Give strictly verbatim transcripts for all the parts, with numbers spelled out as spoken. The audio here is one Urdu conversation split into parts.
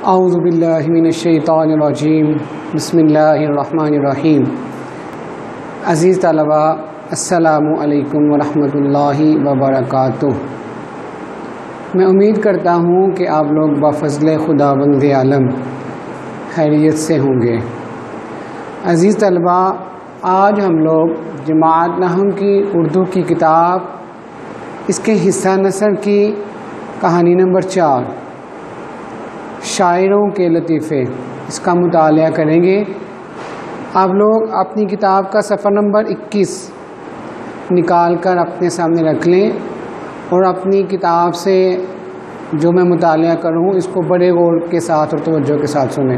اعوذ باللہ من الشیطان الرجیم بسم اللہ الرحمن الرحیم۔ عزیز طلبہ، السلام علیکم ورحمۃ اللہ وبرکاتہ۔ میں امید کرتا ہوں کہ آپ لوگ بفضل خداوند عالم خیریت سے ہوں گے۔ عزیز طلبہ، آج ہم لوگ جماعت نحو کی اردو کی کتاب اس کے حصہ نثر کی کہانی نمبر چار شاعروں کے لطیفے اس کا مطالعہ کریں گے۔ آپ لوگ اپنی کتاب کا صفحہ نمبر اکیس نکال کر اپنے سامنے رکھ لیں اور اپنی کتاب سے جو میں مطالعہ کروں اس کو بڑے غور کے ساتھ اور توجہ کے ساتھ سنیں۔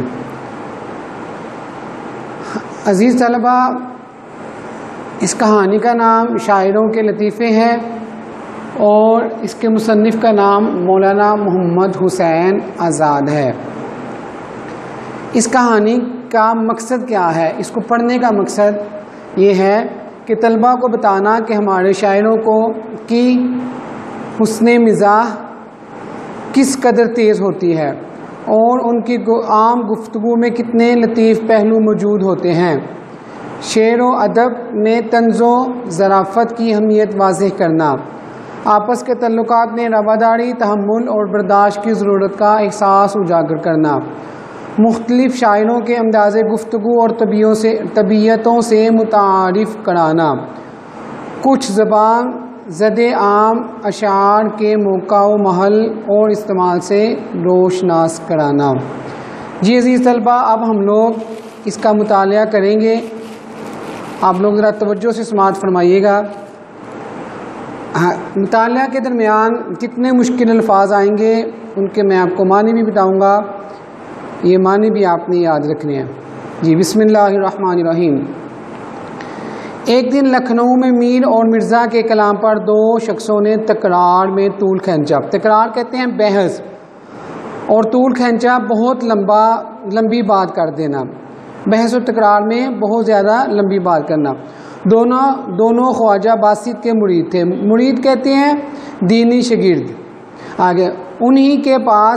عزیز طلبہ، اس کہانی کا نام شاعروں کے لطیفے ہے اور اس کے مصنف کا نام مولانا محمد حسین آزاد ہے۔ اس کہانی کا مقصد کیا ہے؟ اس کو پڑھنے کا مقصد یہ ہے کہ طلبہ کو بتانا کہ ہمارے شاعروں کو کی حسن مزاح کس قدر تیز ہوتی ہے اور ان کی عام گفتگو میں کتنے لطیف پہلو موجود ہوتے ہیں۔ شعر و ادب میں طنز و ظرافت کی اہمیت واضح کرنا، آپس کے تعلقات میں رواداری، تحمل اور برداشت کی ضرورت کا احساس اجاگر کرنا، مختلف شاعروں کے انداز گفتگو اور طبیعتوں سے متعارف کرانا، کچھ زبان زد عام اشعار کے موقع و محل اور استعمال سے روشناس کرانا۔ جی عزیز طلبہ، اب ہم لوگ اس کا مطالعہ کریں گے۔ آپ لوگ ذرا توجہ سے سماعت فرمائیے گا۔ مطالعہ کے درمیان کتنے مشکل الفاظ آئیں گے ان کے میں آپ کو معنی بھی بتاؤں گا، یہ معنی بھی آپ نے یاد رکھنے ہیں۔ جی بسم اللہ الرحمن الرحیم۔ ایک دن لکھنؤ میں میر اور مرزا کے کلام پر دو شخصوں نے تکرار میں طول کھینچا۔ تکرار کہتے ہیں بحث، اور طول کھینچا بہت لمبا لمبی بات کر دینا۔ بحث و تکرار میں بہت زیادہ لمبی بات کرنا۔ دونوں دونوں خواجہ باسط کے مرید تھے۔ مرید کہتے ہیں دینی شاگرد۔ آگے انہی کے پاس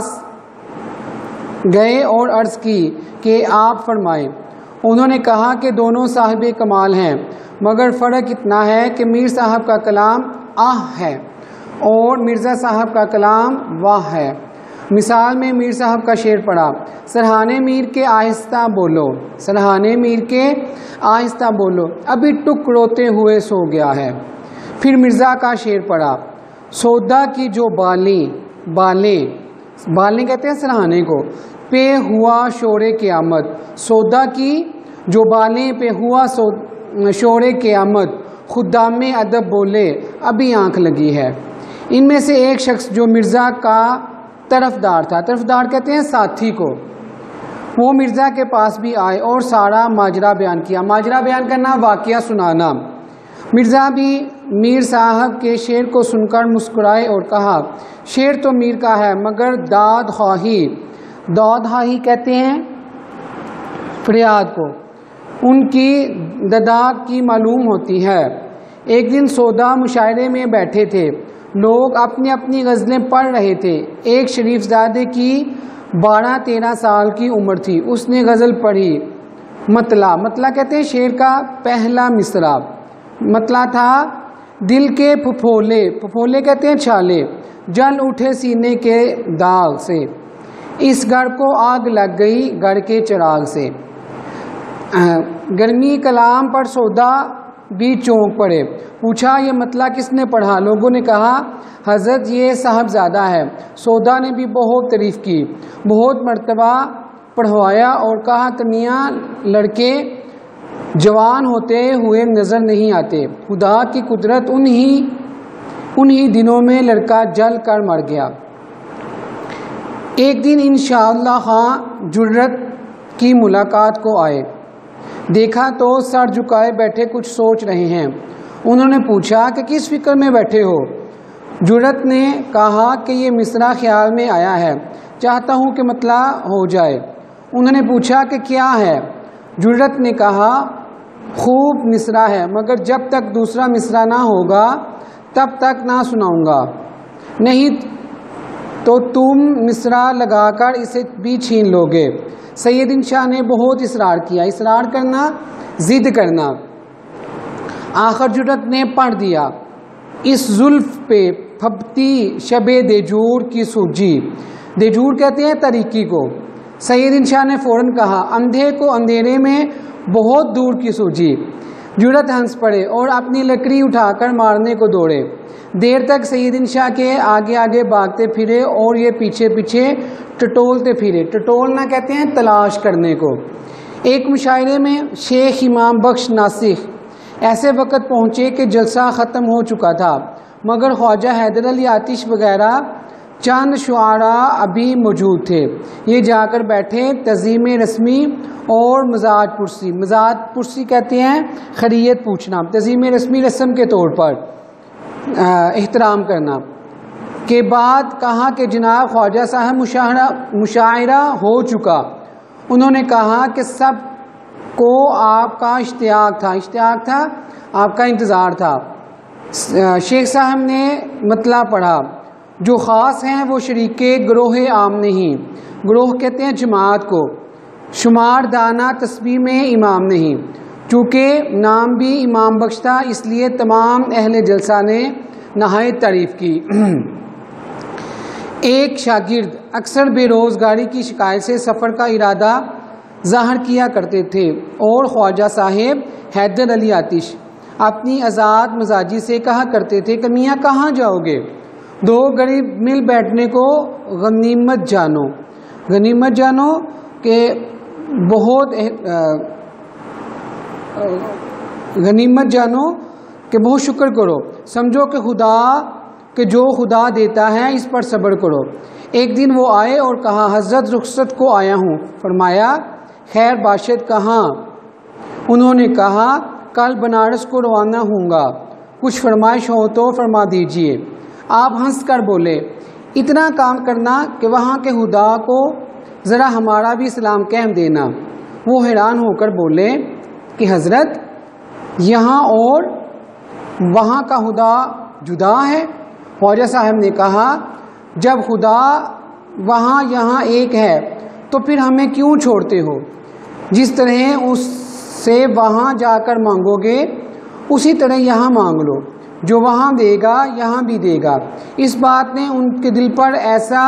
گئے اور عرض کی کہ آپ فرمائیں۔ انہوں نے کہا کہ دونوں صاحب کمال ہیں، مگر فرق اتنا ہے کہ میر صاحب کا کلام آہ ہے اور مرزا صاحب کا کلام واہ ہے۔ مثال میں میر صاحب کا شعر پڑھا، سرہانے میر کے آہستہ بولو، سرہانے میر کے آہستہ بولو، ابھی ٹک روتے ہوئے سو گیا ہے۔ پھر مرزا کا شعر پڑھا، سودا کی جو بالیں بالیں بالیں کہتے ہیں سرہانے کو، پہ ہوا شور قیامت، سودا کی جو بالیں پہ ہوا شور قیامت، خدام ادب بولے ابھی آنکھ لگی ہے۔ ان میں سے ایک شخص جو مرزا کا طرفدار تھا، طرفدار کہتے ہیں ساتھی کو، وہ مرزا کے پاس بھی آئے اور سارا ماجرا بیان کیا۔ ماجرا بیان کرنا، واقعہ سنانا۔ مرزا بھی میر صاحب کے شعر کو سن کر مسکرائے اور کہا، شعر تو میر کا ہے مگر داد خواہی، داد خواہی کہتے ہیں فریاد کو، ان کی ددا کی معلوم ہوتی ہے۔ ایک دن سودا مشاعرے میں بیٹھے تھے، لوگ اپنی اپنی غزلیں پڑھ رہے تھے۔ ایک شریف زادے کی بارہ تیرہ سال کی عمر تھی، اس نے غزل پڑھی۔ مطلع مطلع کہتے ہیں شعر کا پہلا مصرع۔ مطلع تھا، دل کے پھپھولے، پھپھولے کہتے ہیں چھالے، جل اٹھے سینے کے داغ سے، اس گھر کو آگ لگ گئی گھر کے چراغ سے۔ گرمی کلام پر سودا بھی چونک پڑے، پوچھا یہ مطلع کس نے پڑھا؟ لوگوں نے کہا حضرت یہ صاحبزادہ ہے۔ سودا نے بھی بہت تعریف کی، بہت مرتبہ پڑھوایا اور کہا کہ میاں لڑکے جوان ہوتے ہوئے نظر نہیں آتے، خدا کی قدرت انہی انہی دنوں میں لڑکا جل کر مر گیا۔ ایک دن انشاءاللہ خان جرت کی ملاقات کو آئے، دیکھا تو سر جھکائے بیٹھے کچھ سوچ رہے ہیں۔ انہوں نے پوچھا کہ کس فکر میں بیٹھے ہو؟ جرت نے کہا کہ یہ مصرع خیال میں آیا ہے، چاہتا ہوں کہ مطلع ہو جائے۔ انہوں نے پوچھا کہ کیا ہے؟ جرت نے کہا خوب مصرع ہے مگر جب تک دوسرا مصرع نہ ہوگا تب تک نہ سناؤں گا، نہیں تو تم مصرع لگا کر اسے بھی چھین لو گے۔ سیدن شاہ نے بہت اصرار کیا، اصرار کرنا ضد کرنا، آخر جرت نے پڑھ دیا، اس زلف پہ پھبتی شب دیجور کی سوجی۔ دیجور کہتے ہیں تاریکی کو۔ سیدن شاہ نے فوراً کہا، اندھے کو اندھیرے میں بہت دور کی سوجی۔ جرت ہنس پڑے اور اپنی لکڑی اٹھا کر مارنے کو دوڑے۔ دیر تک سیدن شاہ کے آگے آگے بھاگتے پھرے اور یہ پیچھے پیچھے ٹٹولتے پھرے۔ ٹٹولنا کہتے ہیں تلاش کرنے کو۔ ایک مشاعرے میں شیخ امام بخش ناسخ ایسے وقت پہنچے کہ جلسہ ختم ہو چکا تھا، مگر خواجہ حیدر علی آتش وغیرہ چند شعراء ابھی موجود تھے۔ یہ جا کر بیٹھے، تعظیم رسمی اور مزاج پرسی۔ مزاج پرسی کہتے ہیں خیریت پوچھنا، تعظیم رسمی رسم کے طور پر احترام کرنا کے بعد کہا کہ جناب خواجہ صاحب مشاعرہ مشاعرہ ہو چکا۔ انہوں نے کہا کہ سب کو آپ کا اشتیاق تھا، اشتیاق تھا آپ کا انتظار تھا۔ شیخ صاحب نے مطلع پڑھا، جو خاص ہیں وہ شریک گروہ عام نہیں، گروہ کہتے ہیں جماعت کو، شمار دانا تسبیح میں امام نہیں۔ چونکہ نام بھی امام بخش تھا اس لیے تمام اہل جلسہ نے نہایت تعریف کی۔ ایک شاگرد اکثر بے روزگاری کی شکایت سے سفر کا ارادہ ظاہر کیا کرتے تھے اور خواجہ صاحب حیدر علی آتش اپنی آزاد مزاجی سے کہا کرتے تھے کہ میاں کہاں جاؤ گے؟ دو غریب مل بیٹھنے کو غنیمت جانو، غنیمت جانو کہ بہت غنیمت جانو کہ بہت شکر کرو، سمجھو کہ خدا کہ جو خدا دیتا ہے اس پر صبر کرو۔ ایک دن وہ آئے اور کہا، حضرت رخصت کو آیا ہوں۔ فرمایا، خیر باشد کہاں؟ انہوں نے کہا، کل بنارس کو روانہ ہوں گا، کچھ فرمائش ہو تو فرما دیجئے۔ آپ ہنس کر بولے، اتنا کام کرنا کہ وہاں کے خدا کو ذرا ہمارا بھی سلام کہہ دینا۔ وہ حیران ہو کر بولے کہ حضرت یہاں اور وہاں کا خدا جدا ہے؟ خواجہ صاحب نے کہا، جب خدا وہاں یہاں ایک ہے تو پھر ہمیں کیوں چھوڑتے ہو؟ جس طرح اس سے وہاں جا کر مانگو گے اسی طرح یہاں مانگ لو، جو وہاں دے گا یہاں بھی دے گا۔ اس بات نے ان کے دل پر ایسا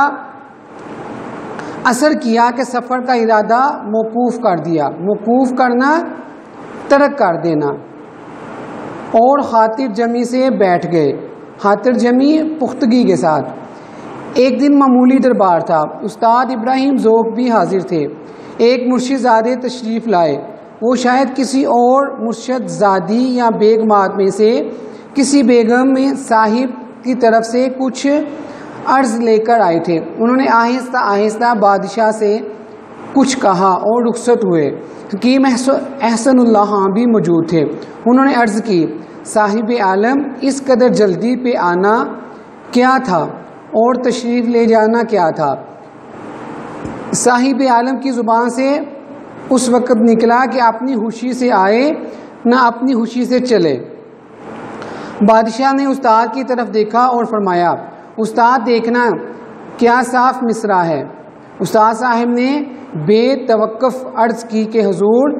اثر کیا کہ سفر کا ارادہ موقوف کر دیا۔ موقوف کرنا ترک کر دینا، اور خاطر جمی سے بیٹھ گئے، خاطر جمی پختگی کے ساتھ۔ ایک دن معمولی دربار تھا، استاد ابراہیم ذوق بھی حاضر تھے۔ ایک مرشد زادے تشریف لائے، وہ شاید کسی اور مرشد زادی یا بیگمات میں سے کسی بیگم صاحب کی طرف سے کچھ عرض لے کر آئے تھے۔ انہوں نے آہستہ آہستہ بادشاہ سے کچھ کہا اور رخصت ہوئے۔ حکیم احسن اللہ خاں بھی موجود تھے۔ انہوں نے عرض کی، صاحب عالم اس قدر جلدی پہ آنا کیا تھا اور تشریف لے جانا کیا تھا؟ صاحب عالم کی زبان سے اس وقت نکلا کہ اپنی خوشی سے آئے نہ اپنی خوشی سے چلے۔ بادشاہ نے استاد کی طرف دیکھا اور فرمایا، استاد دیکھنا کیا صاف مصرع ہے۔ استاد صاحب نے بے توقف عرض کی کہ حضور،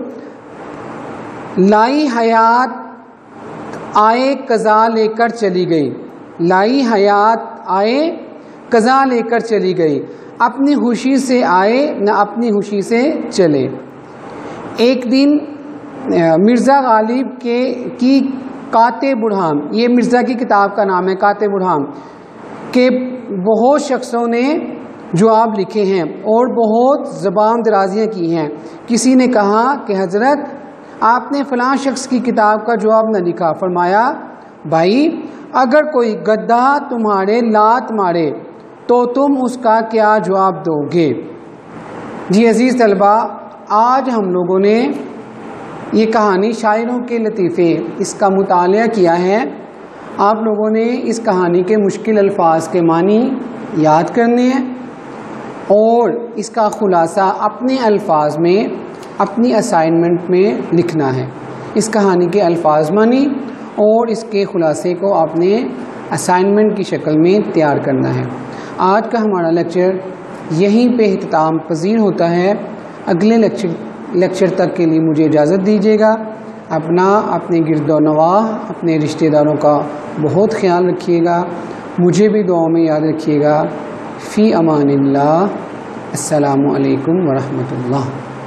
لائی حیات آئے قضا لے کر چلی گئی، لائی حیات آئے قضا لے کر چلی گئی، اپنی خوشی سے آئے نہ اپنی خوشی سے چلے۔ ایک دن مرزا غالب کے کی کاتے بڑھام، یہ مرزا کی کتاب کا نام ہے کاتے بڑھام، کہ بہت شخصوں نے جواب لکھے ہیں اور بہت زبان درازیاں کی ہیں۔ کسی نے کہا کہ حضرت آپ نے فلاں شخص کی کتاب کا جواب نہ لکھا۔ فرمایا، بھائی اگر کوئی گدھا تمہارے لات مارے تو تم اس کا کیا جواب دو گے؟ جی عزیز طلبہ، آج ہم لوگوں نے یہ کہانی شاعروں کے لطیفے اس کا مطالعہ کیا ہے۔ آپ لوگوں نے اس کہانی کے مشکل الفاظ کے معنی یاد کرنے ہیں اور اس کا خلاصہ اپنے الفاظ میں اپنی اسائنمنٹ میں لکھنا ہے۔ اس کہانی کے الفاظ معنی اور اس کے خلاصے کو آپ نے اسائنمنٹ کی شکل میں تیار کرنا ہے۔ آج کا ہمارا لیکچر یہیں پہ اختتام پذیر ہوتا ہے۔ اگلے لیکچر لیکچر تک کے لیے مجھے اجازت دیجیے گا۔ اپنا، اپنے گرد و نواح، اپنے رشتہ داروں کا بہت خیال رکھیے گا۔ مجھے بھی دعاؤں میں یاد رکھیے گا۔ فی امان اللہ۔ السلام علیکم ورحمۃ اللہ۔